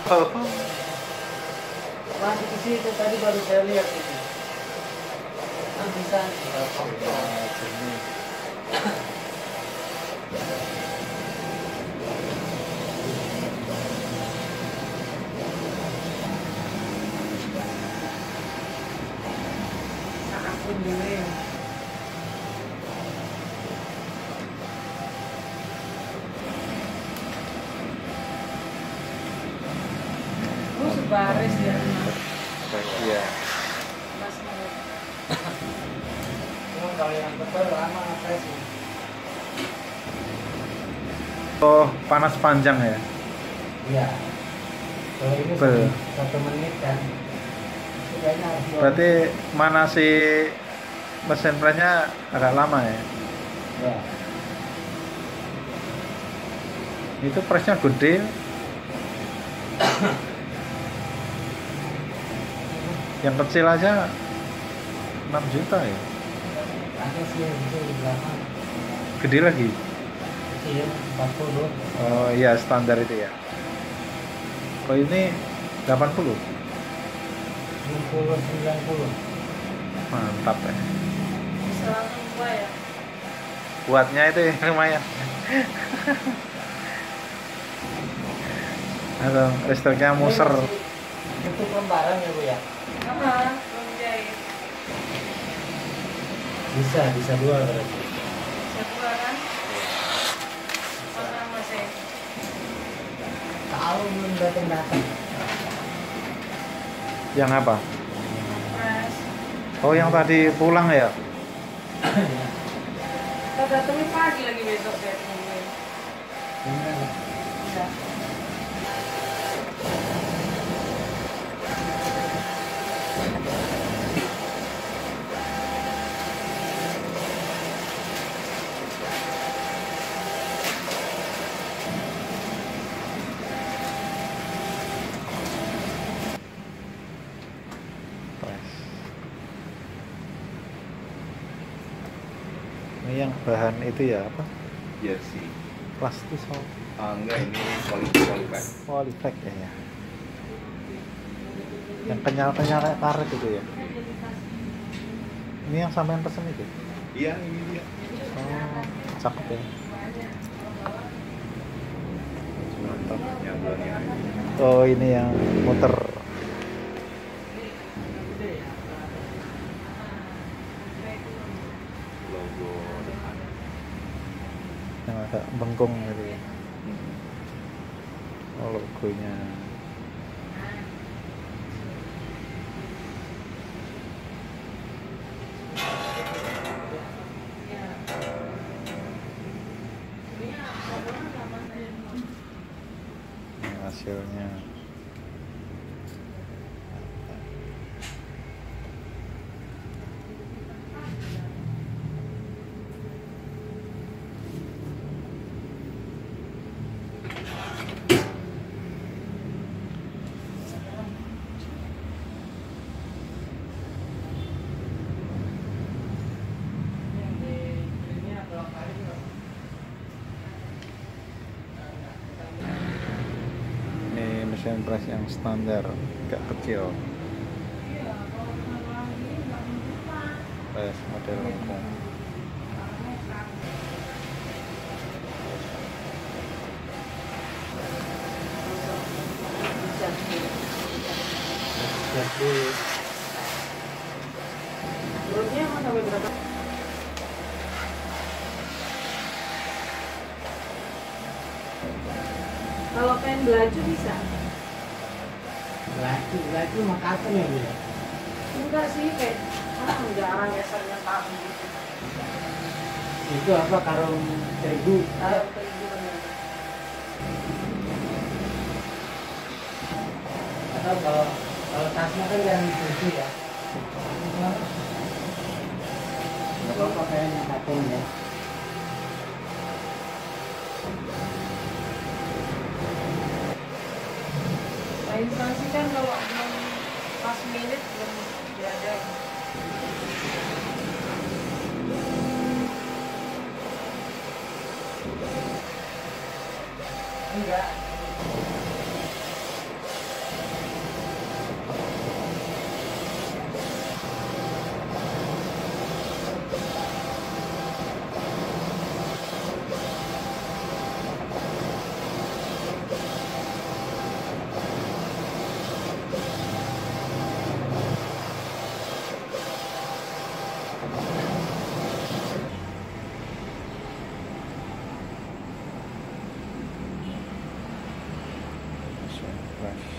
Oh. Masuk ke situ tadi baru saya lihat itu. Kan bisa. Aku dulu. Baris ya. Iya. Mas menit. Kalau yang betul lama ngepres. Oh, panas panjang ya? Iya. Kalau ini Betul. 1 menit kan. Sudahnya Berarti mana si mesin presnya agak lama ya? ya. Itu presnya gede. Yang kecil aja 6 juta ya? Ada sih itu di belakang. Gede lagi? Kecil 40. Oh iya, standar itu ya. Oh ini 80? 60 90. Mantap ya. Bisa langsung buat ya. Buatnya itu lumayan. Atau listriknya muser. Itu lembaran ya Bu ya? Sama, belum jahit. Bisa 2 berarti. Bisa dua kan? Mana masih? Tahu belum datang. Yang apa? Ngepres. Oh yang tadi pulang ya? Kita datangin pagi lagi besok saya tungguin. Benar. Bisa. Ini yang bahan itu ya apa? Jersey. Plastis oh. Enggak, ini qualified. Polypack ya. Yang kenyal-kenyal kayak karet itu ya. Ini yang sampean pesen itu? Iya, ini dia. Oh, cakep ya. Mantap. Yang belakangnya. Oh ini yang muter. Logo depan. Yang agak bengkung gitu ya. Oh logonya. Ini hasilnya. Ini mesin press yang standar, agak kecil. Press model lengkung. Siap dulu. Turunnya emang sampai berapa? Kalau pengen belaju bisa? Laju mah karton ya Bu. Enggak sih, kayak jarang biasanya tahu gitu. Itu apa karung terigu? Tahu terigu bener. Atau kalau tasnya kan yang bersih ya. Nggak apa-apa kayaknya karton ya. Nah, instansi kan kalau belum pas minute belum diadain. Enggak. Keren.